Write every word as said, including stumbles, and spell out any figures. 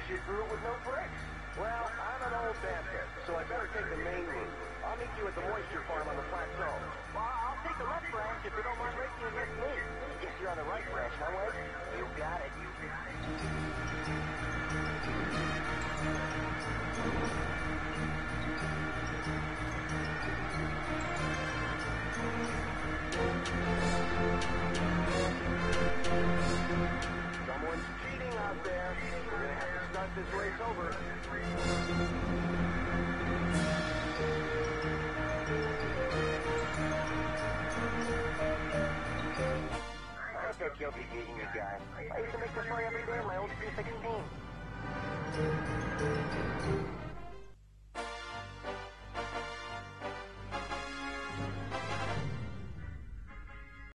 you through it with no brakes. Well, I'm an old bastard, so I better take the main route. I'll meet you at the moisture farm on the plateau. Well, I'll take the left branch if you don't mind racing against me. Guess you're on the right branch, no way? You got it. You got it. Someone's cheating out there. We're gonna have to start this race over. I think you'll be beating you guys. I used to make this play every day on my old three sixteen.